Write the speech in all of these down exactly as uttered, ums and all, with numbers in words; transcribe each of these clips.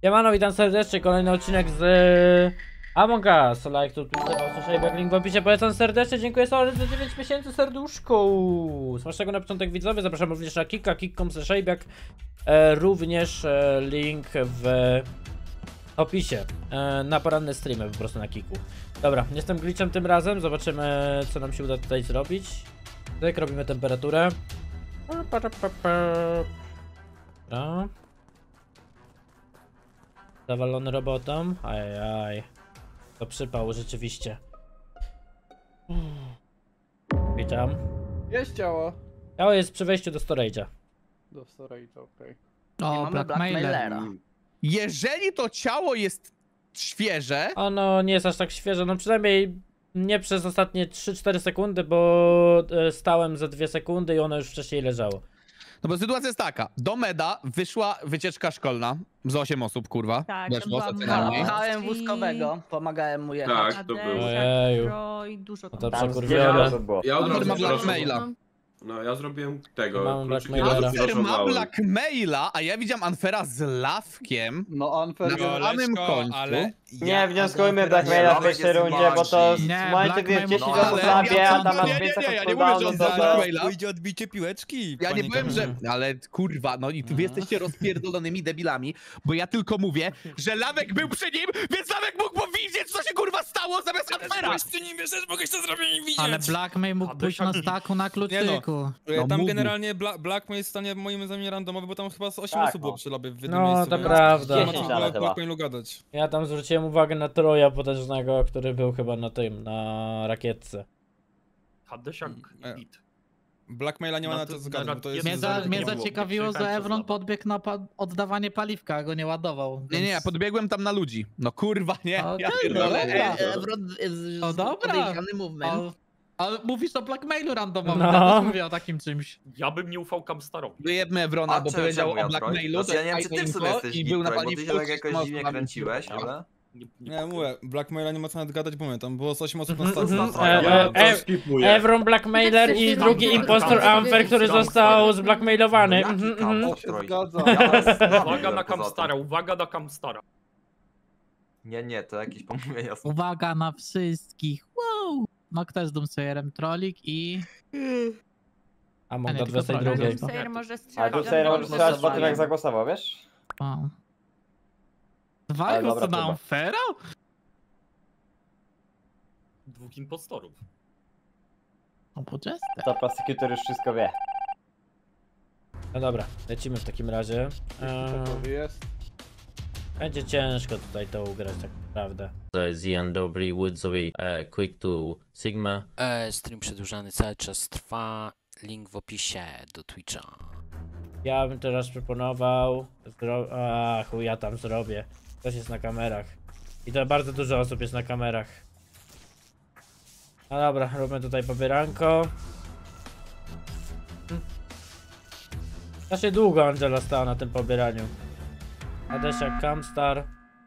Siemano, witam serdecznie, kolejny odcinek z Among Us. Like to Twitter, link w opisie, polecam serdecznie, dziękuję za dziewięć miesięcy serduszku. Smacznego na początek widzowie, zapraszam również na Kika, kick kropka com slash e, również e, link w opisie, e, na poranne streamy po prostu na Kiku. Dobra, jestem glitchem tym razem, zobaczymy co nam się uda tutaj zrobić. Tak, robimy temperaturę. Dobra. Zawalony robotom. Ajaj. To przypał rzeczywiście. Witam. Jest ciało. Ciało jest przy wejściu do storage'a. Do storage'a, okej. O, Blackmailera. Jeżeli to ciało jest świeże... Ono nie jest aż tak świeże, no przynajmniej nie przez ostatnie trzy cztery sekundy, bo stałem za dwie sekundy i ono już wcześniej leżało. No bo sytuacja jest taka, do meda wyszła wycieczka szkolna z osiem osób, kurwa. Tak, weszło byłam stacjonarnie. na- Pchałem wózkowego, pomagałem mu jechać. Tak, to Adek, było. Ojeju. Pro i dużo No tam. to Tam przekurwione. Ja od Amber razu ma przepraszam. blackmaila. No ja zrobiłem tego. Mam kluczyki blackmailera. od razu Amber ma przepraszam. blackmaila, a ja widziałam Anfera z lawkiem No unfair. na samym końcu. ale Nie wnioskujmy Blackmaila w pierwszej rundzie, bo to Nie, w momencie, gdy Blackmail dziesięć może- osób Ale zabie, ja a tam co- masz nie, pięć nie, sekund ja nie mówię, że cooldownu, on to za to... Blackmaila. pójdzie odbicie piłeczki. Ja nie panie powiem, że... Kamil. Ale kurwa, no i wy jesteście rozpierdolonymi debilami, bo ja tylko mówię, że lawek był przy nim, więc lawek mógł powiedzieć, co się kurwa stało zamiast Anfera! Ty nie wiesz, mogłeś to zrobić nie widzieć. Ale Blackmail mógł pójść na staku na kluczyku. E, No tam mógł. generalnie Bla Blackmail jest w stanie moim zdaniem randomowy, bo tam chyba z osiem Tak, osób było no. przy lobby w jednym No, miejscu. to więc prawda. Nie ma co dziesięć w ale chyba. Blackmailu gadać. Ja tam zwróciłem uwagę na Troja potężnego, który był chyba na tym, na rakietce. Hadesiak E, git. Blackmaila nie ma No na to to zgadzać, bo to jest... Mnie, za, to mnie nie było. zaciekawiło, że Przyjechałem Evron przez podbiegł na pa oddawanie paliwka, a go nie ładował. Nie, nie, ja więc- podbiegłem tam na ludzi. No kurwa, nie, ja Okej, pierdolę. no nie. dobra. Evron No dobra. podejrzany movement. Ale, ale mówisz o Blackmailu randomowym, No. ja też mówię o takim czymś. Ja bym nie ufał Kamstarowi. Wyjebmy Evrona, A bo czemu- powiedział czemu ja, o Blackmailu, Troy? Znaczy, ja nie wiem, czy ty w sumie jesteś i był na Troy, bo ty paliwku. się tak jakoś z dziwnie mocno kręciłeś, ale... Nie, Nie, mówię, Blackmaila nie ma co nawet gadać, bo mówię, tam było z osiem osób na Mhm, stacji. mhm. Ja E, Ja e, to skipuję. Evron Blackmailer i drugi impostor Amfer, który został zblackmailowany. Jaki Mhm, kam? mhm. O, Troy. Zgadza. Ja was znam Uwaga poza na tym. Kamstara, uwaga na Kamstara. Nie, nie, to jakieś pomówienia są. Uwaga na wszystkich. Wow! No kto jest Doomsayerem? Trolik i... A A mógł nie, do tylko dwudziestej Troll. drugiej. Doomsayer może A strzelać. tu sobie możesz strzelać po tym, jak zagłosował, wiesz? Wow. Dwa Ale głosy dobra, na chyba. Amfera? Dwóch impostorów. O, po Jester. To prosecutor już wszystko wie. No dobra, lecimy w takim razie. Gotowy Eee, jest. będzie ciężko tutaj to ugrać, tak naprawdę. Zian Dobry, Woodzowie, uh, Quick to Sigma. E, stream przedłużany cały czas trwa. Link w opisie do Twitcha. Ja bym teraz proponował... Zro... A, chuj, ja tam zrobię. Ktoś jest na kamerach. I to bardzo dużo osób jest na kamerach. No dobra, róbmy tutaj pobieranko. Hm. Strasznie długo Angela stała na tym pobieraniu. Adesiak, Kamstar.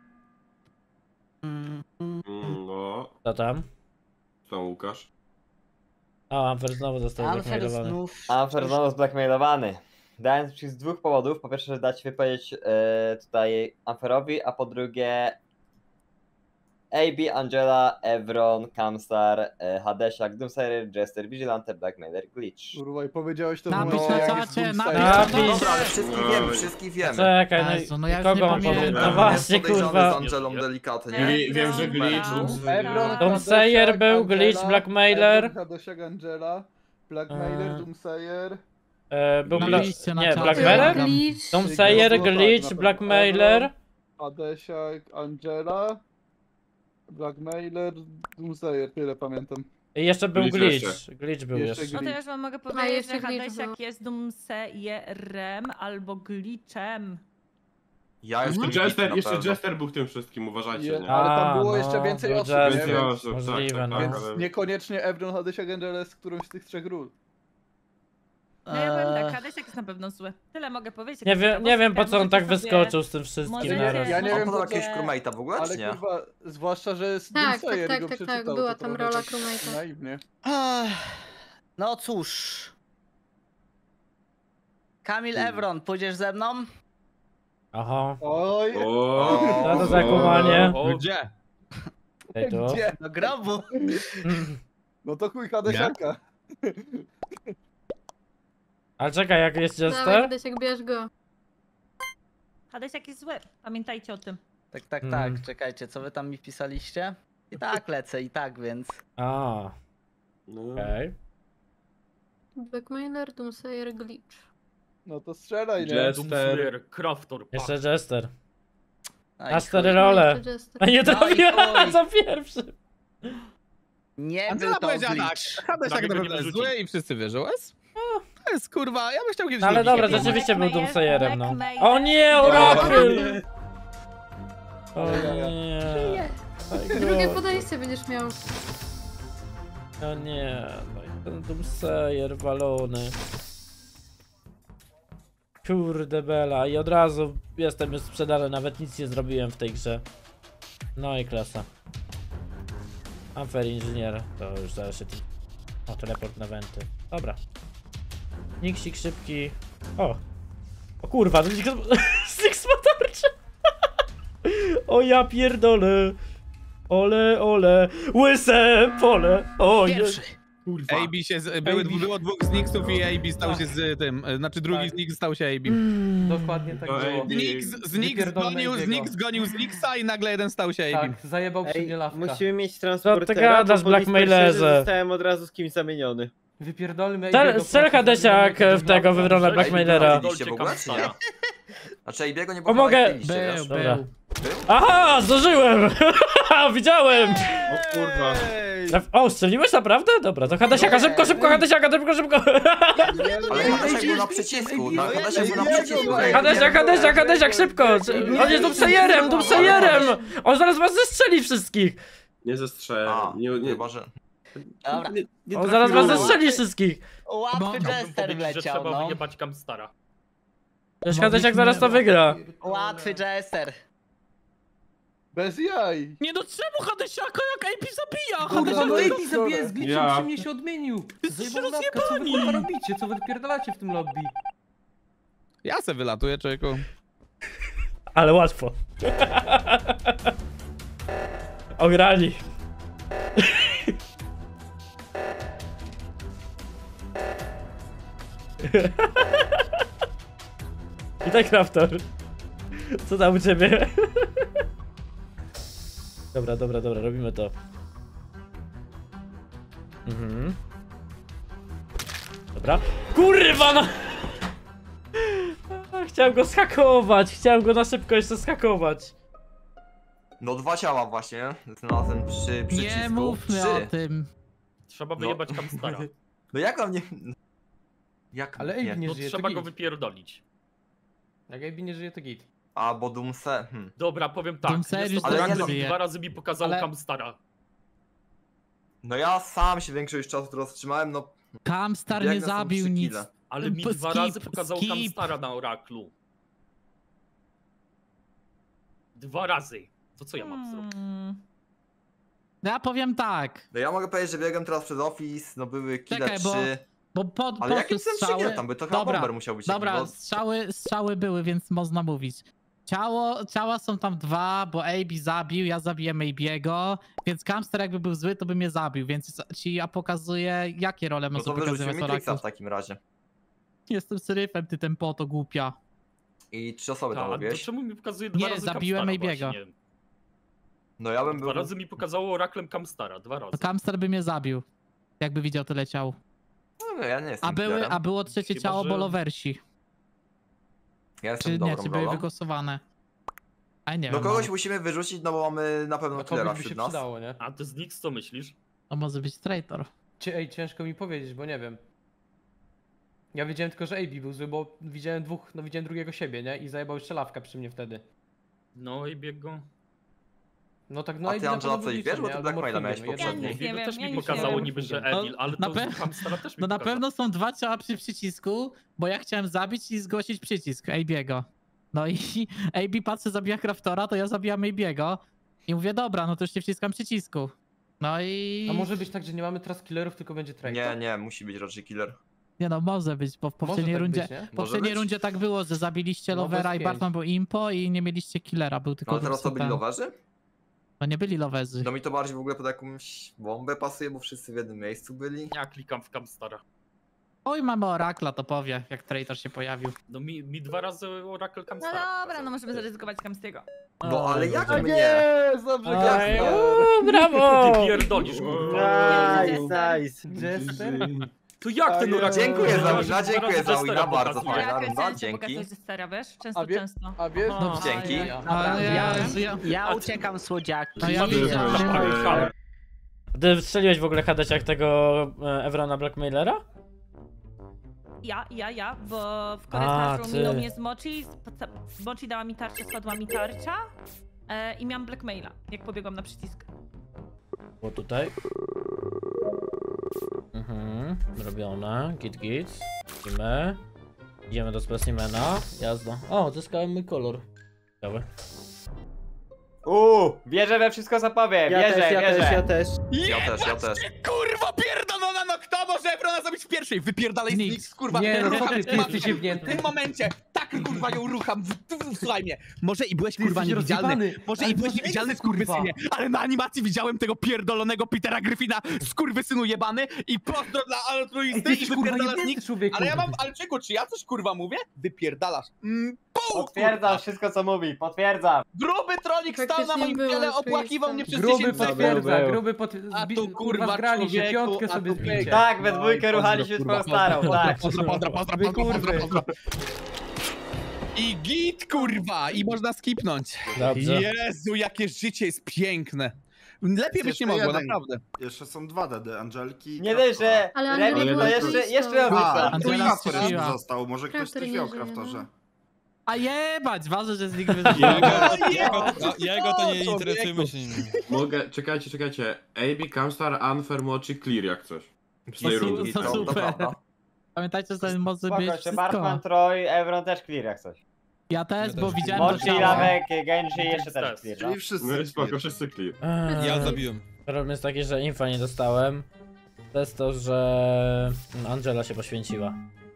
Mm, No, Co tam? co Łukasz? O, Amfer znowu został Unfair zblackmailowany. znów. Unfair znowu zblackmailowany. Dając ci z dwóch powodów. Po pierwsze, że dać wypowiedzieć e, tutaj Unfairowi, a po drugie A B, Angela, Evron, Kamstar, e, Hadesiak, Doomsayer, Jester, Vigilante, Blackmailer, Glitch. Kurwa, i powiedziałeś to w Napisz momencie, na jak jest czacie, Doomsayer. napisz Napisz. Dobra, ale wszystkich wiemy, wszystkich wiemy. Czekaj, no Jezu, no i ja już kogo nie on powie? pamiętam. No właśnie, Podejrzany kurwa. z Angelą delikatnie. Gli- wiem, że Glitch. Evron, Doomsayer Hadesiak, był, Angela, Glitch, Blackmailer. Evron, Hadesiak, Angela, Blackmailer, Eee. Doomsayer. E, był Bla... Napiszcie na Nie, czacie. Blackmailer? Glitch. Doomsayer, Było tak, na Glitch, pewno. Blackmailer. Hadesiak, Angela, Blackmailer, Doomsayer, tyle pamiętam. I jeszcze był Glitch Glitch. jeszcze. Glitch był Jeszcze jeszcze. No to ja już wam mogę powiedzieć, jeszcze że Glitch Hadesiak był. jest Doomsayerem albo Glitchem. Ja jestem Jeszcze Jester, na jeszcze pewno. Jester był tym wszystkim, uważajcie, Je- nie? ale tam A, było no, jeszcze więcej był osób, Jester. nie? Więcej Więc, osób, możliwe, tak, no. tak, więc ale... niekoniecznie Evron, Hadesiak, Angela jest którąś z tych trzech ról. No ja powiem Eee, tak, Hadesiak jest na pewno zły. Tyle mogę powiedzieć. Nie wiem, nie wiem po co on tak Możecie sobie- wyskoczył z tym wszystkim możecie- naraz. Ja nie On wiem, podał po co- jakiegoś crewmate'a w ogóle, Ale czy nie? kurwa, zwłaszcza, że jest Tak, Doomsayer tak, i go tak, tak, przeczytał, była to tam trochę rola tak crewmate'a. Naiwnie. Ach, no cóż. Kamil Evron, pójdziesz ze mną? Aha. Oj, O, Co to za kumanie? O, Gdzie? Ej, tu. gdzie? Do grobu. No to chuj Hadesiaka. Ale czekaj, jak jest Dawaj, Jester? Hadesiak, bierz go. Hadesiak jest zły. Pamiętajcie o tym. Tak, tak, Mm. tak. Czekajcie, co wy tam mi wpisaliście? I tak lecę, i tak, więc. A, No. okej. Blackmailer, Doomsayer, Glitch. No to strzelaj, nie? Jester. Doomslayer, Craftor, Jeszcze Pack. Jester. Aj, Na cztery chuj. role. Jeszcze Jester. A nie No i trafiłem chuj. za pierwszy. Nie był Angela to powiedziała tak, glitch. Hadesiak Prawie na go pewno nie jest wyrzuci. zły i wszyscy wierzą. Jest? O, to jest kurwa, ja bym chciał kiedyś No ale lubić dobra, takiego. rzeczywiście był Blackmail, Doomsayerem, no. Blackmail. O nie, Oracle! O nie. Drugie Najgorzej. podejście będziesz miał. O nie, no i ten Doomsayer walony. Kurde bela, i od razu jestem już sprzedany, nawet nic nie zrobiłem w tej grze. No i klasa. Unfair Engineer, to już zależy. O, teleport na wenty. Dobra. Niksik szybki. O! O kurwa, to Six ma tarczę! O ja pierdolę! Ole, ole! Łyse pole! O Pierwszy. Kurwa. A B się, z, były, było dwóch z Nixów i A B stał się z tym, e, znaczy drugi Tak. z Nix stał się A B. Dokładnie tak To było. A B. Nix, z Nix Wypierdolmy gonił, z jego. Nix gonił z Nixa i nagle jeden stał się A B. Tak, zajebał przy mnie lawka. Musimy mieć Co ty transportera, gadasz, bo po Blackmailerze? Whisperze zostałem od razu z kimś zamieniony. Wypierdolmy Strzel- jego strzel proszę, Hadesiak zrobimy w tego żegnam. wywrona Blackmailera. Widzieliście w ogóle, czy nie? Znaczy Abiego nie Pomogę. widzieliście, wiesz? Był, Dobra. był. Aha, zdążyłem! Widziałem! O kurwa. Traf- O, strzeliłeś naprawdę? Dobra, to Hadesiaka, szybko, szybko, Hadesiaka, szybko, szybko! Ale Hadesiak był na przycisku, na Hadesiak był na przycisku. Hadesiak, Hadesiak, Hadesiak, szybko! On jest Doomsayerem, Doomsayerem! On zaraz was zestrzeli wszystkich! Nie zestrzelę. A, Nie, nie, chyba, że... Dobra. nie, nie On zaraz was trafiłem. zestrzeli wszystkich! Łatwy Bo- Chciałbym Jester powiedzieć, że wleciał, trzeba no. wyjebać Kamstara. Przecież Hadesiak zaraz to wygra. Łatwy Jester. Bez jaj. Nie no czemu Hadesiaka jak A P zabija? Kurwa, Hadesiak no to Ej, zabije z glitchem, Ja. przy mnie się odmienił. Jesteście Zajebał lawka, co wy rozjebani. kurwa robicie? Co wy wypierdalacie w tym lobby? Ja se wylatuję, człowieku. Ale łatwo. Ograli. I tak, Raptor. Co tam u ciebie? Dobra, dobra, dobra, robimy to. Mhm. Dobra. Kurwa no! Chciałem go schakować, chciałem go na szybko jeszcze schakować. No dwa ciała właśnie, znalazłem przy przycisku. Nie mówmy Trzy. o tym. Trzeba No. wyjebać Kamstara. No jak on nie... Jak Ale Ej nie? nie No żyje, to trzeba go git. wypierdolić. Jak Ej nie żyje, to git. A, bo Doomse... Hmm. Dobra, powiem tak. Doomsayer Jest to już ale teraz nie żyje. dwa razy mi pokazał Ale- Kamstara. No ja sam się większość czasu to roztrzymałem, no... Kamstar nie biegnę, są zabił trzy nic. kile. Ale mi Po- dwa skip, razy pokazał skip. Kamstara na Oraklu. Dwa razy. To co ja mam zrobić? Hmm. No ja powiem tak, No ja mogę powiedzieć, że biegłem teraz przez Office, no były kile Czekaj, bo- trzy... bo pod, Ale po jakim prostu sensem strzały... nie tam, by to chyba Dobra, bomber musiał być. Dobra, jakiś, bo... strzały, strzały były, więc można mówić. Ciało, ciała są tam dwa, bo A B zabił, ja zabiłem A B'ego, więc Kamster jakby był zły, to by mnie zabił, więc ci ja pokazuję, jakie role No może to wyrzućmy pokazywać Matrixa Oracle. w takim razie. Jestem seryfem, ty tempoto głupia. I trzy osoby tam Ta, to robiłeś. czemu mi pokazuje dwa Nie, razy zabiłem Kamstara Maybiego. właśnie? No ja bym był... Dwa razy mi pokazało Oraklem Kamstara, dwa razy. To Kamster by mnie zabił, jakby widział tyle ciał. No ja nie jestem A, były, killerem. a było trzecie Chyba, ciało że- Bolowersi. Ja jestem Czy dobrą nie, czy były rolą. wygłosowane? A nie No wiem, kogoś no, musimy wyrzucić, no bo mamy na pewno No killera komuś by się wśród nas. przydało, nie? A ty z Nix co myślisz? to może być traitor. Cie- Ej, ciężko mi powiedzieć, bo nie wiem. Ja wiedziałem tylko, że A B był zły, bo widziałem dwóch, no widziałem drugiego siebie, nie? I zajebał jeszcze lawka przy mnie wtedy. No i bieg go. No tak, no A A ty, B na Angela, pewno coś był wiesz, bo liczny, ty albo Blackmaila miałeś morfingiem, poprzednio. jedno. nie Biegu wiem, też ja mi nic nie pokazało wiem. niby, że No, Emil, ale na to pe- z Kamstara też mi No na pokazało. pewno są dwa ciała przy przycisku, bo ja chciałem zabić i zgłosić przycisk A B'ego. No i A B patrzy, zabija Craftora, to ja zabijam A B'ego. I mówię, dobra, no to już nie wciskam przycisku. No i... A może być tak, że nie mamy teraz killerów, tylko będzie traitor? Nie, nie, musi być raczej killer. Nie no, może być, bo w poprzedniej tak rundzie, być, nie? w Może poprzedniej być. rundzie tak było, że zabiliście No, Lovera bez i Bartman pięć. był impo i nie mieliście killera, był tylko No ale teraz to byli super. lowerzy? No nie byli loverzy. No mi to bardziej w ogóle pod jakąś bombę pasuje, bo wszyscy w jednym miejscu byli. Ja klikam w Camstara. Oj, mamy Orakla, to powie, jak traitor się pojawił. No mi, mi dwa razy Oracle No Camstara. dobra, pokazał. no możemy zaryzykować Kamstiego. No ale jak Tak mnie? jest, dobrze, Oj, Kamstar. o, brawo! Ty pierdolisz, kurwa. Nice, nice. Jester? To jak ten A Oracle? Dziękuję za Widziałeś, wina, że dwa dziękuję razy za Jestera wina, bardzo pokazuje. fajna Ja runda, chciałem dzięki. pokazać Jestera, wiesz? Często, A wie- często. A wiesz, Aha, Dzięki. ja, ja. Ale ja, ja- ja, Ja uciekam słodziaki. No ja Dobrze, widzę. że- Ty strzeliłeś w ogóle Hadesiak tego e, Evrona Blackmailera? Ja, ja, ja, bo w A, korytarzu ty. minął mnie z Mochi, z Mochi dała mi tarczę, spadła mi tarcza e, i miałam blackmaila, jak pobiegłam na przycisk. Było tutaj. Mhm, robione. Git, git. Idziemy. Idziemy do specimena. Jazda. O, zyskałem mój kolor. Ciekawe. Uuu, wierzę we wszystko co powiem, Ja wierzę, też, ja wierzę. też, ja też. Ja też, ja też. Kurwa pierdolona, no kto może Evrona zabić w pierwszej? Wypierdalaj z Nikt. Nix, kurwa. Nie, no co rucham ty, w ty mam- jesteś W jebnięty. tym momencie tak kurwa ją rucham, w, w, słuchaj mnie. Może i byłeś kurwa jesteś niewidzialny, rozjebany. może Ale i byłeś to niewidzialny jest, kurwa. skurwysynie, ale na animacji widziałem tego pierdolonego Petera Griffina, skurwysynu jebany i pozdro dla altruisty Ty jesteś i kurwa wypierdalasz jebnięty, Nix. człowieku. Ale ja mam, ale czego, czy ja coś kurwa mówię? Wypierdalasz. Mm, pół, Potwierdzam kurwa. wszystko co mówi, potwierdzam. Gruby trolik stał na Faktycznie moim było ciele, altruista. opłakiwał mnie przez Gruby dziesięć sekund. potwierdza, był. gruby pot... A zbi- tu, kurwa, zgrali się, człowieku, piątkę a sobie tu zbicie. pyk. Tak, we dwójkę No, ruchaliśmy pozdro, twoją starą, tak. Pozdro, pozdro, pozdro, Wy pozdro, pozdro, kurwy. pozdro. I git, kurwa, i można skipnąć. Dobrze. Jezu, jakie życie jest piękne. Lepiej być nie jeszcze mogło, jeden. naprawdę. Jeszcze są dwa dedy, Angelki i Nie Kraftora. dość, że Ale Angela Remi była to jeszcze, altruistą. jeszcze A, odwrócę. to Angela Kraftor jeszcze strzeliła. został, może ktoś Kraftor coś nie wie o żyje, no. Kraftorze. A jebać, ważne, że z nich Jego, jego, to, jego to nie interesuje, myśli. Mogę, czekajcie, czekajcie. A B, Camstar, Unfair, Mochi, Clear jak coś. Z tej To, rundy. to, to To- to super. prawda. Pamiętajcie, że ten może Spoko, być jeszcze wszystko. Bartman, Troy, Evron też clear jak coś. Ja też, Ja bo też. widziałem to Mochi, ciało. Lawek, Genji jeszcze też Test. clear, no. Czyli wszyscy. No i spoko, wszyscy clear. Eee, Ja zabiłem. Problem jest taki, że info nie dostałem. To jest to, że Angela się poświęciła.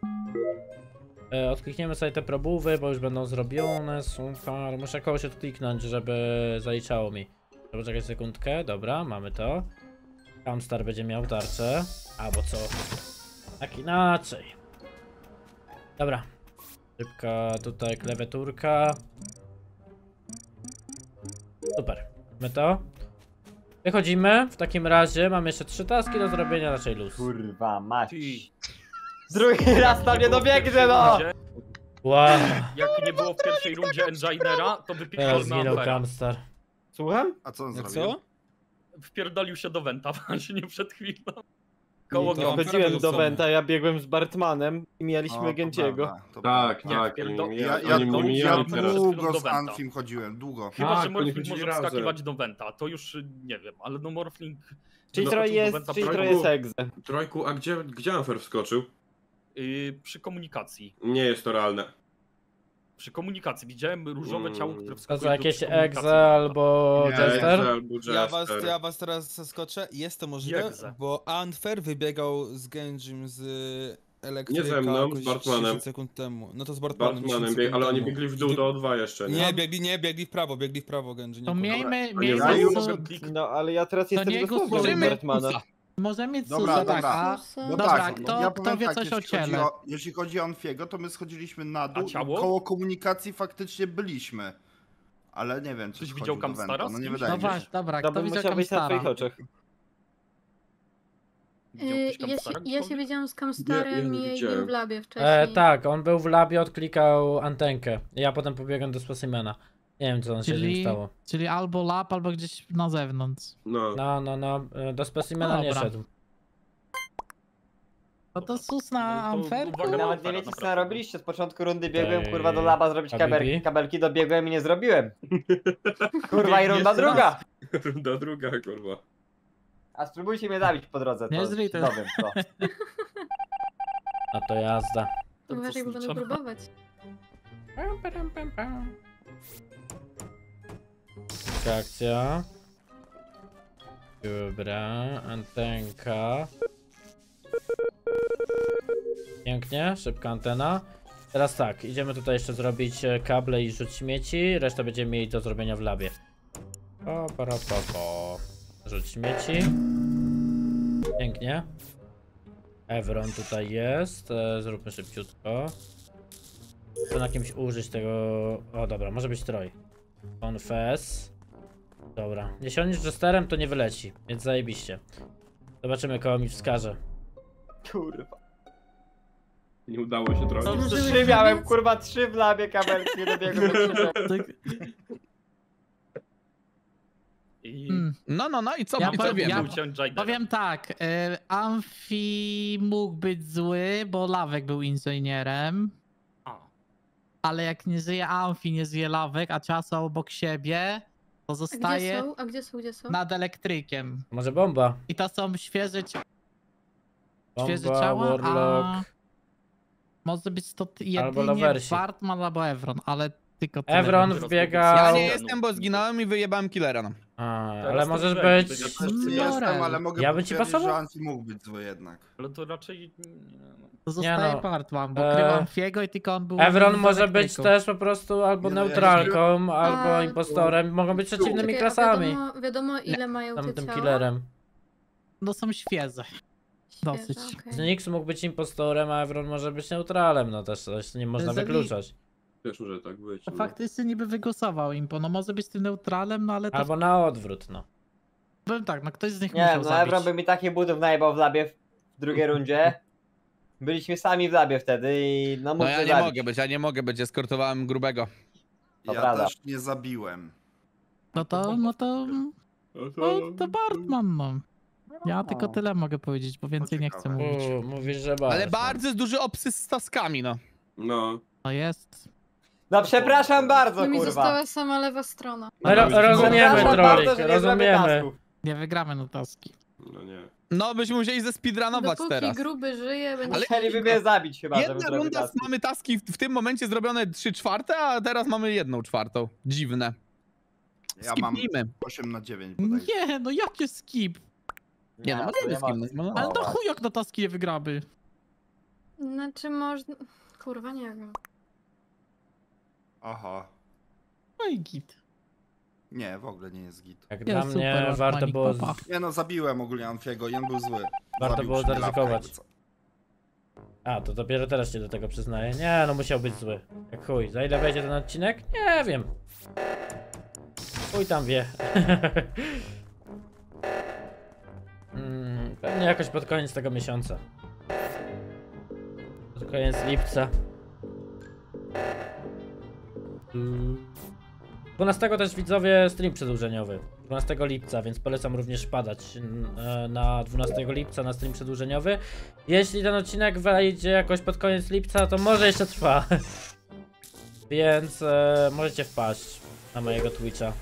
E, odklikniemy sobie te probówy, bo już będą zrobione. Super. Muszę kogoś odkliknąć, żeby zaliczało mi. Poczekaj sekundkę. Dobra, mamy to. Camstar będzie miał tarczę. Albo co? Tak inaczej. Dobra. Szybka tutaj klawiaturka. Super. My to. Wychodzimy. W takim razie mamy jeszcze trzy taski do zrobienia, raczej luz. Kurwa, mać. Ty, Drugi raz tam nie dobiegnę, no! Wow. Jak nie było w pierwszej rundzie Enginera, to Teraz wypierdol na zginął Ampera. Camstar. Słucham? A co on Jak zrobił? co? Wpierdolił się do Wenta właśnie przed chwilą. Koło to go. Ampera Chodziłem do wyrzucony. Wenta, ja biegłem z Bartmanem i O, mieliśmy to Gęciego. prawda, to Tak, Nie, tak. wpierdol- Oni, Ja, oni ja, mnie ja, mijali teraz. długo Do z Wenta. Anfim chodziłem, długo. Chyba, Tak, że oni Morphling chodzili może razem. wskakiwać do Wenta, to już y, nie wiem, ale no Morphling... Czyli wyskoczył trochę do jest, Wenta czyli przy- trochę jest egze. Trojku, a gdzie, gdzie Unfair wskoczył? y, przy komunikacji. Nie jest to realne. Przy komunikacji widziałem różowe Mm. ciało, które To wskakuje co, do jakieś przy komunikacji. Exe albo Nie, Jester? Albo Ja was, Jester. ja was teraz zaskoczę. Jest to możliwe, Jegze. bo Unfair wybiegał z Genjim z elektryka Nie ze mną, z jakoś Bartmanem. dziesięć sekund temu. No to z Bartmanem. Bartmanem, dziesięć bieg, sekund ale oni temu. biegli w dół do O dwa jeszcze, nie? Nie, biegli, nie, biegli w prawo, biegli w prawo Genji. To nie miejmy, A nie, miejmy ja już su- mogę No ale ja teraz To jestem nie dosłownie głosujmy. Bartmana. Możemy mieć Dobra, susa, dobra. tak, a... Susa. No Dobra, tak, kto- ja kto powiem wie tak, coś o jeśli chodzi ciele? o, jeśli chodzi o Anfiego, to my schodziliśmy na dół A ciało? i koło komunikacji faktycznie byliśmy. Ale nie wiem, czy Ktoś schodził widział do Camstara Wenta, z no nie kimś? wydaje No mi się. właśnie, dobra, To kto bym widział musiał być na Camstara? twoich oczach. Widział Y, ktoś ja, się, Camstara ja się gdziekolwiek? widziałam z Ja- Camstarem ja nie i widziałem. Abe'em w labie wcześniej. E, tak, on był w labie, odklikał antenkę. Ja potem pobiegłem do specimena. Nie wiem co on się z nim Czyli, stało. czyli albo lab, albo gdzieś na zewnątrz. No. No, no, no, e, do specimena nie Dobra. szedł. No to sus na No to Amferku? uwaga na Nawet nie Ampera, wiecie co naprawdę. narobiliście, z początku rundy biegłem Ej, kurwa do laba zrobić a kabelki, Bibi? kabelki, dobiegłem i nie zrobiłem. Kurwa i runda Jeszcze raz. druga. Runda druga, kurwa. A spróbujcie mnie zabić po drodze, Nie to zryj się to. dowiem co. No to jazda. To co Uważaj, bo będą zliczone? próbować. Akcja. Dobra, antenka. Pięknie, szybka antena. Teraz tak, idziemy tutaj jeszcze zrobić e, kable i rzuć śmieci. Resztę będziemy mieli do zrobienia w labie. Po, po, po, po. Rzuć śmieci. Pięknie. Evron tutaj jest. E, zróbmy szybciutko. Chcę na kimś użyć tego... O dobra, może być Troy. Confess. Dobra. Jeśli on jest jesterem, to nie wyleci, więc zajebiście. Zobaczymy, kogo mi wskaże. Kurwa. Nie udało się trochę. No, trzy miałem, kurwa, trzy w labie kabelki, nie dobiegłem do trzeciego. I... Hmm. No, no, no i co? Ja I co powiem, wiemy? ja powiem tak, y, Amfi mógł być zły, bo Lawek był inżynierem. Ale jak nie żyje Amfi, nie żyje Lawek, a ciasto obok siebie, to A gdzie zostaje są? A gdzie są? Gdzie są? nad elektrykiem. Może bomba? I to są świeże, cia- świeże Bomba, ciała, a Warlock. może być to t- Albo jedynie Loversi. Bartman albo Evron, ale tylko tyle Evron wiem. wbiegał... Ja nie jestem, bo zginąłem i wyjebałem killera. No. A, Teraz ale to możesz wydaje, być... że Ja też nie jestem, ale mogę Ja bym ci potwierdzić, pasował? że Anti mógł być zły jednak. Ale to raczej... To zostaje no. Bartman, bo Eee, krył Amfiego i tylko on był... Evron w może być elektryku. też po prostu albo Nie, no, ja neutralką, albo A, impostorem. Mogą być przeciwnymi Czekaj, a klasami. Wiadomo, wiadomo ile mają te Tamtym ciała? killerem. No są świeże. Dosyć. okej. Z Nix mógł być impostorem, a Evron może być neutralem. No też coś nie można Jeżeli- wykluczać. Też może tak być. To No. faktycznie niby wygłosował Impo, no może być tym neutralem, no ale to... Albo na odwrót, no. Powiem tak, no ktoś z nich Nie musiał wiem, no zabić. Evron by mi takie budów najebał w labie w drugiej rundzie. Byliśmy sami w labie wtedy i no mógł No ja mnie nie zabić. mogę być, ja nie mogę być, eskortowałem grubego. To Ja prawda. też nie zabiłem. No to, no to... No No to Bartman, no. Ja tylko tyle mogę powiedzieć, bo więcej nie chcę mówić. U, mówisz, że bardzo. Ale bardzo jest duży obsys z taskami, no. No. To jest... No przepraszam bardzo, No mi kurwa. została sama lewa strona. No, ro rozumiemy, Przepraszam Trolik, bardzo, że nie zrobię rozumiemy. tasków. Nie wygramy na taski. No nie. No byśmy musieli zespeedrunować Dopóki teraz. gruby żyje, będzie... Ale chcieliby mnie zabić chyba, żebym Jedna zrobił runda taski. mamy taski w, w tym momencie zrobione trzy czwarte, a teraz mamy jedną czwartą. Dziwne. Ja mam Skipnijmy. osiem na dziewięć bodajże. Nie, no jakie skip? Nie, no to możemy nie ma- skipnąć. No. Ale to chuj jak na taski nie wygramy. Znaczy można... Kurwa, nie wiem. Aha. No i git. Nie, w ogóle nie jest git. Jak Jest dla super, mnie masz warto manik było... papa. Nie no, zabiłem ogólnie Amfiego i on był zły. Warto Zabił było przy mnie zaryzykować. lawkę, jakby co. A, to dopiero teraz się do tego przyznaję. Nie, no musiał być zły. Jak chuj, za ile wejdzie ten odcinek? Nie wiem. Chuj tam wie. mm, pewnie jakoś pod koniec tego miesiąca. Pod koniec lipca. Mm. dwunastego też widzowie stream przedłużeniowy. dwunastego lipca, więc polecam również padać n- e, na dwunastego lipca na stream przedłużeniowy. Jeśli ten odcinek wejdzie jakoś pod koniec lipca, to może jeszcze trwa. Więc e, możecie wpaść na mojego Twitcha.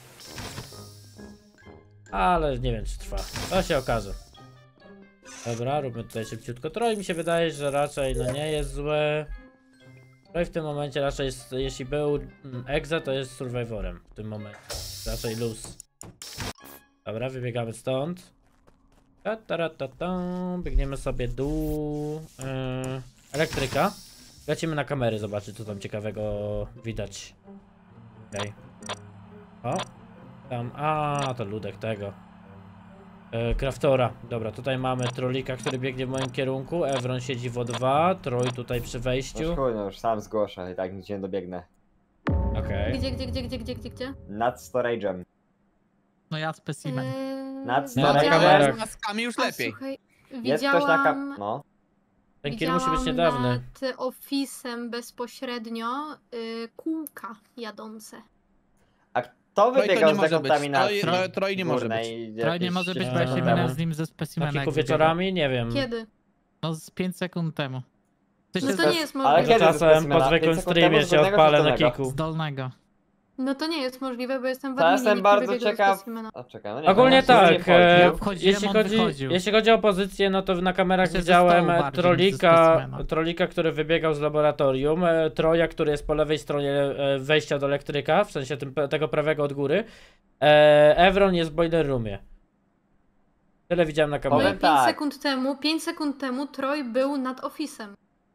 Ale nie wiem, czy trwa. To się okaże. Dobra, róbmy tutaj szybciutko. Troy mi się wydaje, że raczej no nie jest zły. Troy w tym momencie raczej jest, jeśli był mm, Exe, to jest Survivorem w tym momencie. Raczej luz. Dobra, wybiegamy stąd. Ta, ta, ta, ta, ta. Biegniemy sobie dół. Yy, elektryka. Lecimy na kamery, zobaczyć co tam ciekawego widać. Okej. Okay. O. Tam, a to ludek tego. Yy, Kraftora. Dobra, tutaj mamy Trolika, który biegnie w moim kierunku. Evron siedzi w O dwa. Troy tutaj przy No wejściu. już chuj, no już sam zgłoszę i tak nic nie dobiegnę. Okej. Gdzie, gdzie, gdzie, gdzie, gdzie, gdzie, gdzie? Nad storage'em. No ja specimen. Eee, Nad Na storage'em. kamerach. Z taskami już a, lepiej. Słuchaj, Jest ktoś na kam... widziałam... No. Ten kill musi być Widziałam niedawny. nad ofisem bezpośrednio y, kółka jadące. A kto Troj to wybiegał nie z może być. dekontaminacji? Troj- Troj- Troj nie może górnej? Trochę nie Jakieś może być, bo siedem ja się sekund minąłem temu? z nim ze Na specimena. kilku jak wybiegał. wieczorami? Nie wiem. Kiedy? No z pięć sekund temu. To No się to nie jest Ale możliwe. kiedy ze Czasem po specimena? zwykłym pięć sekund temu streamie z się dolnego odpalę czy z na dolnego? kiku. z dolnego. No to nie jest możliwe, bo jestem w To adminie, jestem nikt nie bardzo wybiegał z ciekaw. specimena. O, czekaj, no nie Ogólnie wiem, o co mi tak, chodzi. e, Ja wchodziłem, jeśli on chodzi, wychodził. jeśli chodzi o pozycję, no to na kamerach Ja się widziałem ze stołu e, bardziej trolika, niż ze specimena. trolika, który wybiegał z laboratorium, e, Troja, który jest po lewej stronie e, wejścia do elektryka, w sensie tym, tego prawego od góry. E, Evron jest w boiler roomie. Tyle widziałem na No kamerach. i Powiem pięć tak. sekund temu, pięć sekund temu Troy był nad ofisem.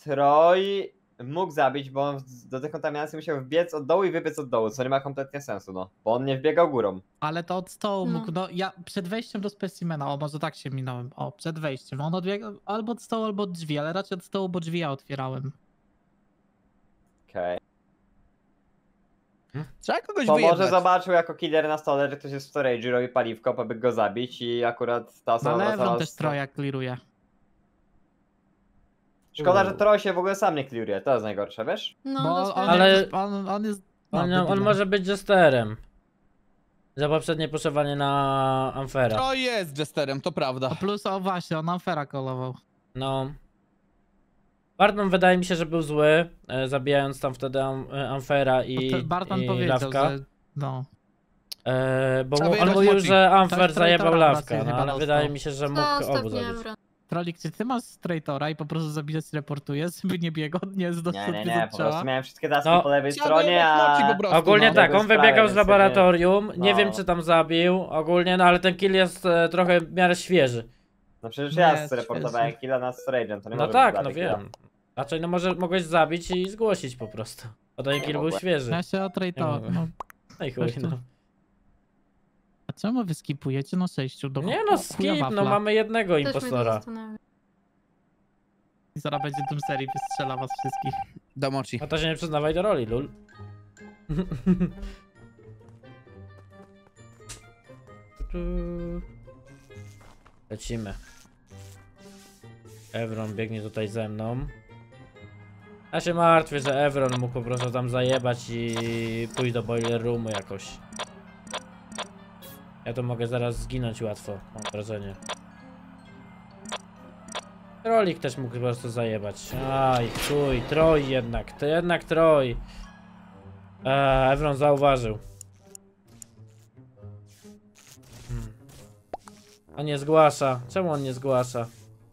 Troy mógł zabić, bo on do dekontaminacji musiał wbiec od dołu i wybiec od dołu, co nie ma kompletnie sensu, no. Bo on nie wbiegał górą. Ale to od stołu No. mógł, no ja przed wejściem do specimena, o może tak się minąłem, o przed wejściem, on odbiegał albo od stołu, albo od drzwi, ale raczej od stołu, bo drzwi ja otwierałem. Okej. Trzeba kogoś To może wyjebać. zobaczył jako killer na stole, że ktoś jest w storage'u, robi paliwko, pobiegł go zabić i akurat ta No osoba ale Evron wracała też z- Troja kliruje. Szkoda, że Troy się w ogóle sam nie clearuje, to jest najgorsze, wiesz? No, Bo to on, Ale- jest, on, on jest... No, On, on debilem. może być jesterem. Za poprzednie puszowanie na Amfera. To jest jesterem, to prawda. A plus, o właśnie, on Amfera kolował. No. Bartman wydaje mi się, że był zły, e, zabijając tam wtedy am, e, Amfera i, To te- Barton i powiedział, Lawka. że... No. E, bo Trzeba mu, on wyjebać mówił, moci. że Ktoś Amfer zajebał traitora Lawka, raczej no chyba ale dostał. wydaje mi się, że mógł To obu ostatni zabić. Evron. Trolik, czy ty masz traitora i po prostu zabijesz, reportujesz, żeby nie biegał, nie jest Nie, dostępny nie, nie, po prostu strzała? miałem wszystkie taski No. po lewej Trzeba stronie, wyjebać moci a... po prostu. Ogólnie no. tak, on Sprawie, wybiegał z więc takie- laboratorium, nie no. wiem czy tam zabił ogólnie, no ale ten kill jest e, trochę w miarę świeży. No przecież Nie, ja zreportowałem świetnie. killa nad storage'em, to nie No może tak, być no dla killa. wiem. Raczej no może mogłeś zabić i zgłosić po prostu. Bo ten Nie kill był mogłem. świeży. Ja się o Nie traitora, mogłem. no. No i chuj, Coś tu- no. A czemu wy skipujecie no sześciu do Nie o, no, chuja skip, no wafla. mamy jednego Też mnie to impostora. zastanawia. I zaraz będzie tym serii wystrzela was wszystkich. Do moci. No to się nie przyznawaj do roli, lul. Lecimy. Evron biegnie tutaj ze mną. Ja się martwię, że Evron mógł po prostu tam zajebać i pójść do boiler roomu jakoś. Ja to mogę zaraz zginąć łatwo, mam wrażenie. Trolik też mógł po prostu zajebać. Aj, chuj, Troy jednak, to jednak Troy. Eee, Evron zauważył. Hmm. On nie zgłasza. Czemu on nie zgłasza?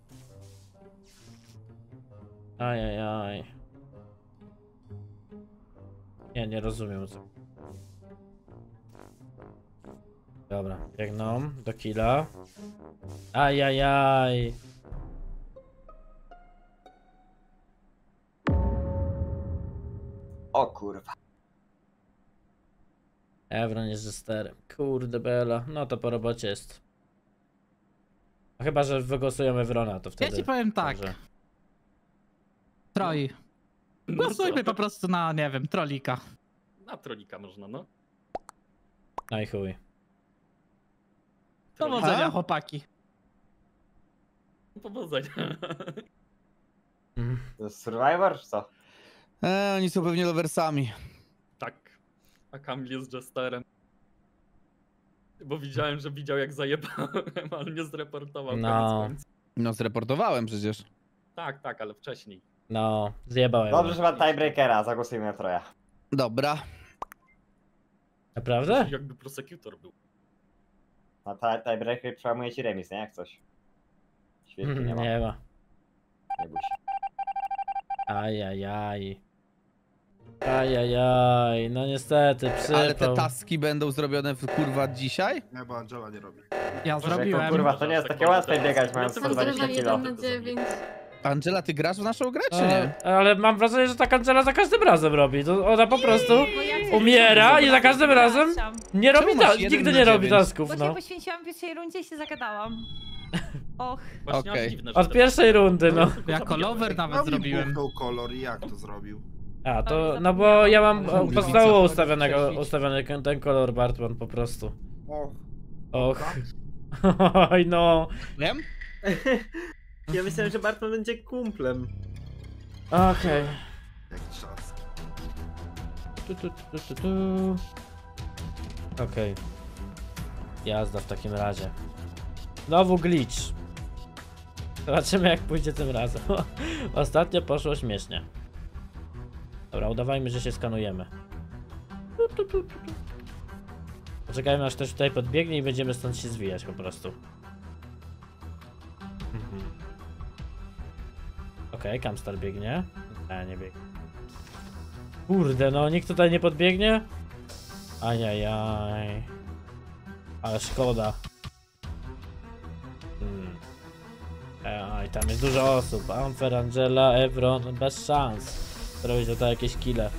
Ajajaj. Nie, nie rozumiem co. Dobra, biegną do killa. Ajajaj. O kurwa. Evron jest jesterem. Kurde bela. No to po robocie jest. A chyba, że wygłosujemy Evrona, to wtedy. Ja ci powiem tak. Dobrze. Troj. No Głosujmy co? po prostu na, nie wiem, trolika. Na trolika można, no. No i chuj. Powodzenia, chłopaki. Powodzenia. Mm. To jest Survivor, czy co? Eee, oni są pewnie loversami. Tak. A Kamil jest jesterem. Bo widziałem, że widział jak zajebałem, ale nie zreportował. No. koniec końców. No zreportowałem przecież. Tak, tak, ale wcześniej. No, zjebałem. Dobrze, że ma tiebreakera, zagłosujmy na Troja. Dobra. Naprawdę? Jakby prosecutor był. Na tie- tiebreaker przełamuje ci remis, nie? Jak coś. Świetnie, nie ma. Nie ma. Nie bój się. Ajajaj. Ajajaj, no niestety, Ale te przypał. taski będą zrobione w, kurwa dzisiaj? Nie, bo Angela nie robi. Ja Człowieku, zrobiłem. kurwa, to nie jest takie łatwe biegać mając sto Angela dwadzieścia kilo. jeden na dziewięć. Angela, ty grasz w naszą grę, czy nie? E, ale mam wrażenie, że tak Angela za każdym razem robi. To ona po prostu Bo ja cię umiera i za każdym razem przepraszam. nie robi Czemu masz ta jeden nigdy na nie robi dziewięć? tasków, Bo się no. poświęciłam w pierwszej rundzie i się zagadałam. Och. Właśnie Okej. aż dziwne, że Od te- pierwszej rundy, no. Jako lover nawet Robi zrobiłem. buchnął kolor i jak to zrobił? A, to, no bo ja mam Ale e, mówi podstawowo widza. ustawionego, ustawiony ten- ten kolor Bartman po prostu. O, Och. Oj no. Wiem? Ja myślałem, że Bartman będzie kumplem. Okej. jaki szans. Tu, tu, tu, tu, tu. Okej. Jazda w takim razie. Znowu glitch. Zobaczymy jak pójdzie tym razem. Ostatnio poszło śmiesznie. Dobra, udawajmy, że się skanujemy. Tu, tu, tu, tu, tu. Poczekajmy aż ktoś tutaj podbiegnie i będziemy stąd się zwijać po prostu. Mhm. Okej, okay, Kamstar biegnie. A, nie biegnie. Kurde, no nikt tutaj nie podbiegnie? Ajajaj. Ale szkoda. Hmm. E, i tam jest dużo osób. Amfer, Angela, Evron, bez szans. Zrobić tutaj jakieś kile.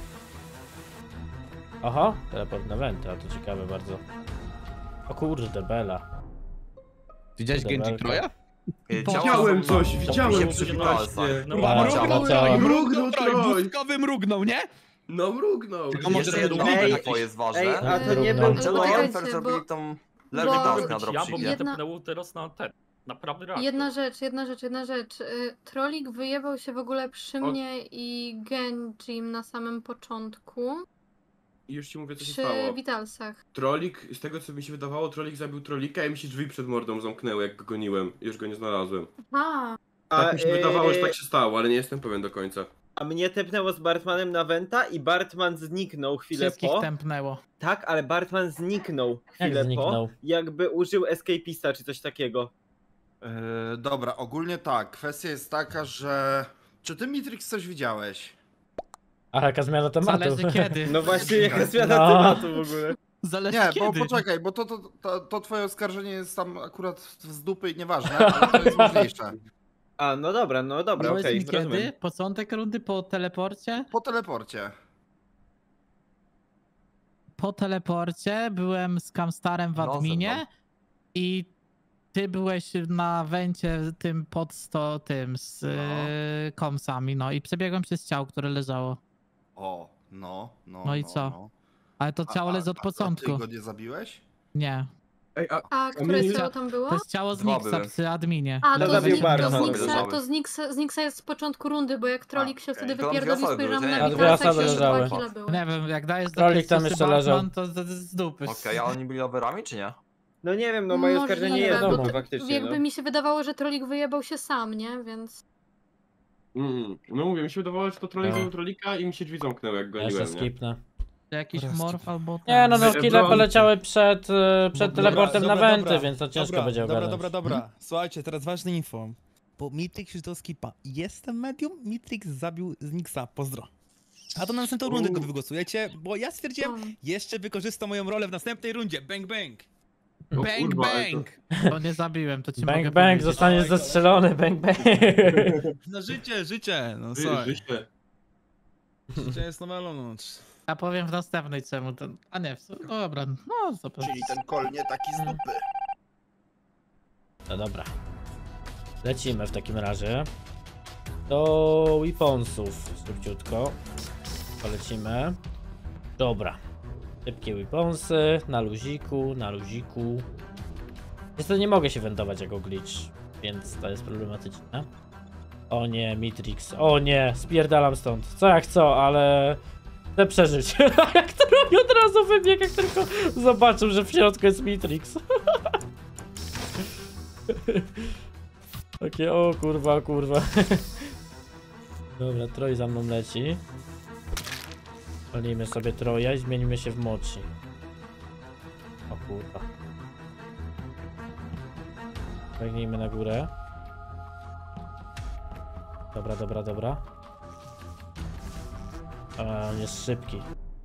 Oho, teleport na Venta, to ciekawe bardzo. O kurde, Bela. Widziałeś Genji Troja? Widziałem coś, widziałem przy piętnaście. No, Mrugnął Troj, Troj, mrugnął Troj, Troj. błyskowy mrugnął, nie? No mrugnął. Tylko może jeszcze jedno drugie info jest ważne. Ej, a to nie Równo. był Angela i Czekajcie, Amfer bo- zrobili tą bo- lewy task na Ja, bo mnie dropshipie. Jedna- tepnęło teraz na ten. Naprawdę reaktor. Jedna rzecz, jedna rzecz, jedna rzecz. Y, Trolik wyjebał się w ogóle przy O. mnie i Genjim na samym początku. I już ci mówię, co się Przy stało. Vitalsach. Trolik, z tego co mi się wydawało, Trolik zabił Trolika i mi się drzwi przed mordą zamknęły, jak go goniłem. Już go nie znalazłem. A, Tak mi się e, wydawało, że tak się stało, ale nie jestem pewien do końca. A mnie tepnęło z Bartmanem na Venta i Bartman zniknął chwilę Wszystkich po. tępnęło. Tak, ale Bartman zniknął chwilę Jak zniknął? po, jakby użył escapista czy coś takiego. Yy, dobra, ogólnie tak. Kwestia jest taka, że... Czy ty, Mitrix, coś widziałeś? A jaka zmiana tematu? Zależy kiedy. No właśnie, jaka zmiana No. tematu w ogóle. Zależy Nie, kiedy. bo poczekaj, bo to, to, to, to twoje oskarżenie jest tam akurat z dupy i nieważne, ale to jest ważniejsze. A, no dobra, no dobra, Powiedz okej, mi kiedy? rozumiem. Początek rundy po teleporcie? Po teleporcie. Po teleporcie byłem z Kamstarem w No, adminie ze mną. i ty byłeś na wencie tym pod sto tym z No. yy, komsami, no i przebiegłem przez ciało, które leżało. O, no, no. No i no, co? No. Ale to A- ciało a- leży od a- początku. A ty go nie zabiłeś? Nie. Ej, a... a które mi- ciało tam było? To jest ciało z Dwa Nixa były. przy adminie. A, No to, zabił z, Bartman. to, z Dwa Nixa, były. to z, Nixa, z Nixa jest z początku rundy, bo jak Trolik się okej. wtedy To tam dwie wypierdolił, osoby spojrzałam były, na nie? A dwie Vitalsach osoby i jeszcze leżały. dwa kile były. Nie wiem, jak dajesz do Trolik tam Krystyny jeszcze leżał. Batman, to z, z dupy. Okej, a oni byli overami czy nie? No nie wiem, no moje Możliwe, oskarżenie jest bo dupy to- faktycznie, Jakby no. mi się wydawało, że Trolik wyjebał się sam, nie? Więc... Mm, no mówię, mi się wydawało, że to Trolik No. zabił Trolika i mi się drzwi zamknęły, jak Ja jeszcze goniłem, nie? skipnę. Jakiś Raz, morf albo Nie no, no Wy- kile Ebron- poleciały przed, e, przed Dobra, teleportem dobra, na wenty, dobra. więc to ciężko dobra, będzie dobra, ogarnąć. dobra, dobra. Słuchajcie, teraz ważne info. Bo Mitrix już do skipa. Jestem medium, Mitrix zabił z Nixa, pozdro. A to na następną rundę go wygłosujecie, bo ja stwierdziłem, Mm. jeszcze wykorzystam moją rolę w następnej rundzie. Bang, bang. O Bang, kurwa, ej, bang! To nie zabiłem, to ci Bang mogę bang, powiedzieć. zostaniesz zastrzelony, bang bang. No życie, życie. No Wy- słuchaj. Życie. Życie jest nowelą, no. Ja powiem w następnej czemu to... A nie, w sumie- no dobra, no super. Czyli ten kol nie taki z dupy. No dobra. Lecimy w takim razie. Do weaponsów. Szybciutko. Polecimy. Dobra. Szybkie weaponsy. Na luziku, na luziku. Niestety nie mogę się wentować jako glitch, więc to jest problematyczne. O nie, Mitrix. O nie, spierdalam stąd. Co jak co, ale... chcę przeżyć. Jak to robi, od razu wybiegł, jak tylko zobaczył, że w środku jest Mitrix. Takie o kurwa, kurwa. Dobra, Troj za mną leci. Palimy sobie Troja i zmienimy się w Mochi. O kurwa. Biegnijmy na górę. Dobra, dobra, dobra. A, on jest szybki.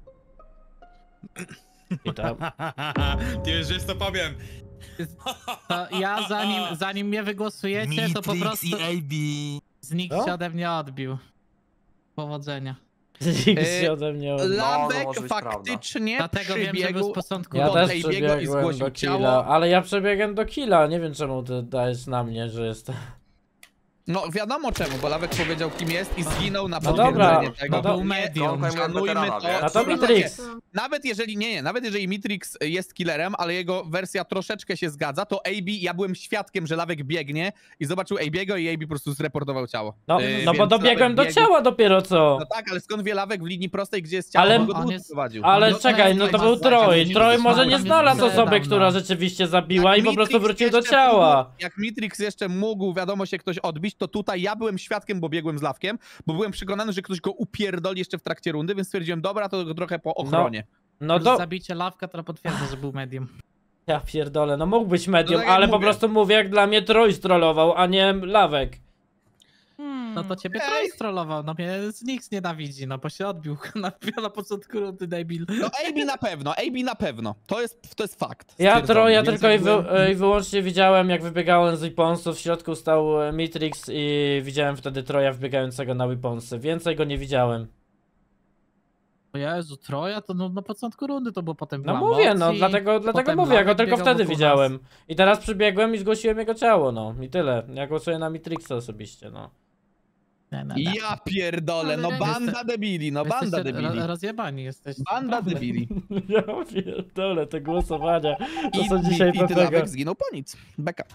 I tam. Ty już wiesz, co powiem. To ja zanim, zanim mnie wygłosujecie, to po prostu i A B. znikt Co? się ode mnie odbił. Powodzenia. Nikt się ode mnie od... No, to Lawek może być prawda. faktycznie Dlatego wiem, że był z przybiegł początku Ja do też Ejbiego i przebiegłem zgłosił do killa, ciało. ale ja przebiegłem do killa, nie wiem czemu ty dajesz na mnie, że jestem... No wiadomo czemu, bo Lawek powiedział kim jest i zginął na No dobra, potwierdzenie tego. no to- Nie, medium. Szanujmy to. A to Słuchajcie, Mitrix. Nawet jeżeli, nie, nie, nawet jeżeli Mitrix jest killerem, ale jego wersja troszeczkę się zgadza, to A B, ja byłem świadkiem, że Lawek biegnie i zobaczył AB'ego i A B po prostu zreportował ciało. No, Yy, no bo więc dobiegłem do Lawek biegł- ciała dopiero co. No tak, ale skąd wie Lawek w linii prostej, gdzie jest ciało, Ale- bo go On dwóch jest- prowadził. Ale No, czekaj, no to był Troj. Troj może nie znalazł osoby, która rzeczywiście zabiła i po prostu Mitrix wrócił do jeszcze ciała. mógł- Jak Mitrix jeszcze mógł, wiadomo, się ktoś odbić, to tutaj ja byłem świadkiem, bo biegłem z Lawkiem, bo byłem przekonany, że ktoś go upierdoli jeszcze w trakcie rundy, więc stwierdziłem, dobra, to go trochę po ochronie. No Plus do... zabicie Lawka to potwierdza, że był medium. Ja pierdolę, no mógł być medium, No tak jak ale po mówię. prostu mówię, jak dla mnie Troj strollował, a nie Lawek. Hmm. No to ciebie Troy strollował, no mnie nikt nienawidzi, no bo się odbił na, na początku rundy, debil. No A B na pewno, A B na pewno. To jest, to jest fakt. Ja, tro, ja Więc tylko i, jakby- wy, i wyłącznie widziałem, jak wybiegałem z Weaponsów, w środku stał e, Mitrix i widziałem wtedy Troja wbiegającego na Weaponsy. Więcej go nie widziałem. O Jezu, Troja to no, na początku rundy to było potem No w mówię, no Lamocji, dlatego, dlatego potem mówię, ja go Lawek tylko biegał wtedy wokół nas. widziałem. I teraz przybiegłem i zgłosiłem jego ciało, no. I tyle. Ja głosuję na Mitrixa osobiście, no. Nie, nie, nie. Ja pierdolę, no Wy banda debili, no banda Jesteście debili. ro- rozjebani jesteście. Banda naprawdę. debili. Ja pierdolę, te głosowania. To I, są i, dzisiaj i ty Pepego. Lawek zginął po nic. Beka.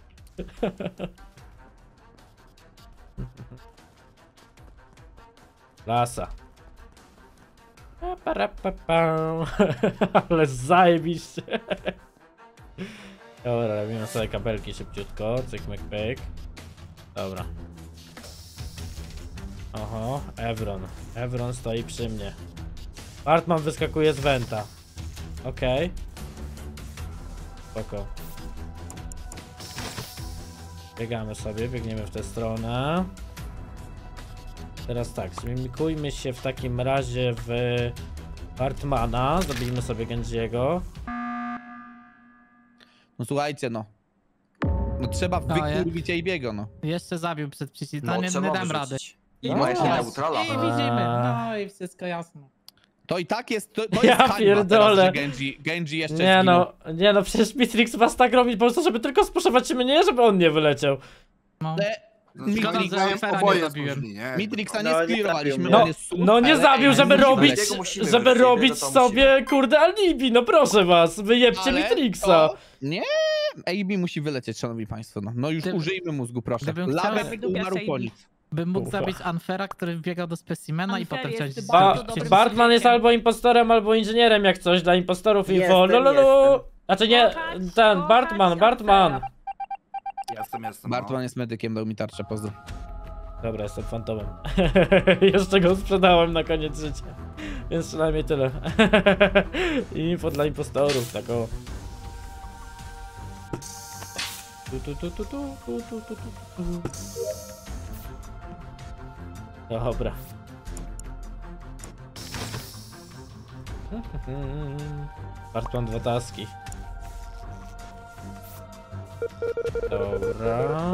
Lasa. Pa, pa, ra, pa, pa. Ale zajebiście. Dobra, robimy sobie kabelki szybciutko. Cyk, myk, pyk. Dobra. Oho, Evron. Evron stoi przy mnie. Bartman wyskakuje z Venta. Okej. Spoko. Biegamy sobie, biegniemy w tę stronę. Teraz tak, zmimikujmy się w takim razie w Bartmana. Zabijmy sobie Genjiego. No słuchajcie, no. No trzeba No, ja- wykurwić Ejbiego, no. Jeszcze zabił przed przyciskiem, No, nie, trzeba nie dam wyrzucić. rady. I No, właśnie no. neutrala. I widzimy, no i wszystko jasne. To i tak jest, to, to jest Ja hańba pierdolę. teraz, że Genji, Genji jeszcze Nie zginął. no, nie no, przecież Mitrix was tak robi po prostu, żeby tylko spuszować mnie, żeby on nie wyleciał. No. Szkoda, Mitrix- że Afera nie oboje zabiłem. słuszni, nie? Mitrixa No, nie nie sklirowaliśmy, trafił No, on jest super, no nie ale zabił, Ej, żeby musimy robić, lecieć. Jego musimy żeby wyrzucić, robić to musimy. sobie, kurde, alibi, no proszę was, wyjebcie Ale Mitrixa. to- Nie, A B musi wylecieć, szanowni państwo, no. No już Gdyby- użyjmy mózgu, proszę. gdybym chciał- Lawek umarł po nic. Bym mógł Kurwa. zabić Unfera, który wbiegał do specimena i Unfair potem jest coś bardzo Ba dobrym Bartman jest człowiekiem. albo impostorem, albo inżynierem, jak coś, dla impostorów info. Jestem, Lololo. jestem. Znaczy nie, Kochać, ten, kochać Bartman, Bartman. Unfaira. Jestem, jestem. no. Bartman jest medykiem, dał mi tarczę, pozdro. Dobra, jestem fantomem. Jeszcze go sprzedałem na koniec życia. Więc przynajmniej tyle. Info dla impostorów, tak o. Tu, tu, tu, tu, tu, tu, tu, tu, tu. Dobra. Bartman dwa taski. Dobra.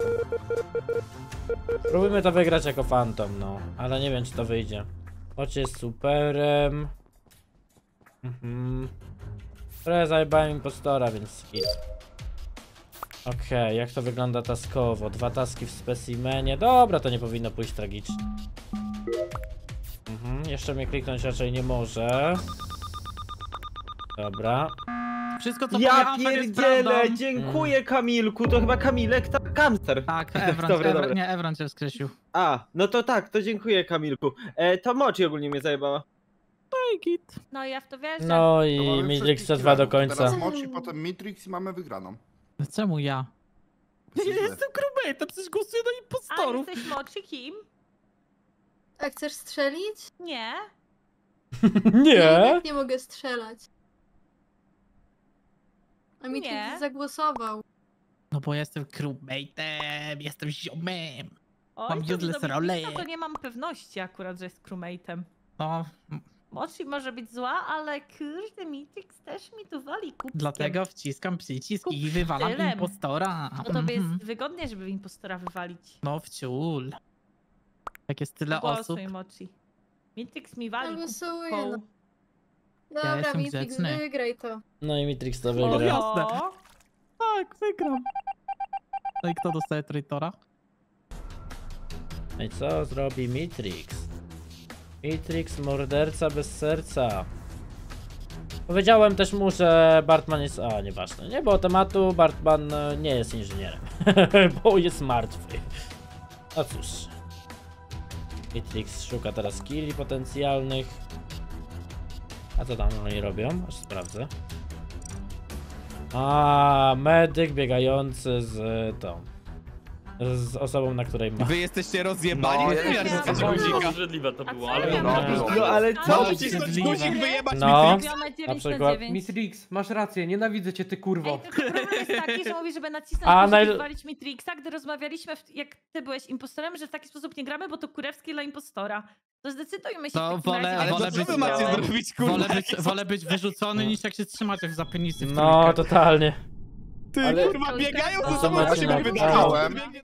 Próbujmy to wygrać jako Phantom, no. Ale nie wiem, czy to wyjdzie. Choć jest superem. Mhm. Trochę zajebałem impostora, więc hit. Okej, okay, jak to wygląda taskowo? Dwa taski w specimenie. Dobra, to nie powinno pójść tragicznie. Mhm, jeszcze mnie kliknąć raczej nie może. Dobra. Wszystko co Ja powiedziałem, to jest prawdą. pierdzielę, dziękuję Kamilku, to chyba Kamilek, tak, Kamster. Tak, Evron, Dobra, Evron, dobra. nie, Evron cię wskrzesił. A, no to tak, to dziękuję Kamilku. E, to Mochi ogólnie mnie zajebała. No ja w to wierzę. No To i mamy Mitrix wszystkich przetrwa do killerów. końca. Teraz Mochi, potem Mitrix i mamy wygraną. No czemu ja? Ja Jesteś źle. jestem crewmate'em, przecież głosuję na A impostorów. jesteś Mochi kim? A chcesz strzelić? Nie. Ja i Nie. tak nie mogę strzelać. A mi Nie. tak zagłosował. No bo jestem crewmate'em, jestem ziomem. Oj, Mam to useless do role. Mitrixa to nie mam pewności akurat, że jest crewmate'em. No, Mochi może być zła, ale kurde, Mitrix też mi tu wali kupskiem. dlatego wciskam przycisk Kup i wywalam stylem. impostora. Bo tobie Mhm. jest wygodnie, żeby impostora wywalić. No wciul. Jak jest tyle osób. Głosuj, Mochi. Mitrix mi wali Ja głosuję, kupką. no. Dobra, jestem Mitrix, grzeczny. wygraj to. No i Mitrix to O, wygra. jasne. Tak, wygram. No i kto dostaje traitora? No i co zrobi Mitrix? Mitrix, morderca bez serca. Powiedziałem też mu, że Bartman jest... A, nieważne. Nie było tematu, Bartman e, nie jest inżynierem. Bo jest martwy. No cóż. Mitrix szuka teraz killi potencjalnych. A co tam oni robią? Aż sprawdzę. A, medyk biegający z tą. z osobą, na której ma. Wy jesteście rozjebani, No, no, ja ja nie nie wiem. Obrzydliwe to było, ale... ja No, miałam no, zrobić? No ale A, co? No, no, musisz coś guzik wyjebać, No. Mitrix. Zrobione Na dziewięć na przykład. dziewięć. Mitrix, masz rację, nienawidzę cię, ty kurwo. Ej, tylko problem jest taki, że mówisz, żeby nacisnąć A, A, naj- naj... walić Mitrixa, gdy rozmawialiśmy, w... jak ty byłeś impostorem, że w taki sposób nie gramy, bo to kurewski dla impostora. To zdecydujmy się To w takim wolę, razie. Ale wolę to co być, wy macie zrobić, kurwa? wolę, być, wolę być wyrzucony niż jak się trzymacie w zapenisy w No, trójkę. totalnie. Ty, Ale- kurwa, biegają ze To sobą, macie co się na- wydało. Byłem.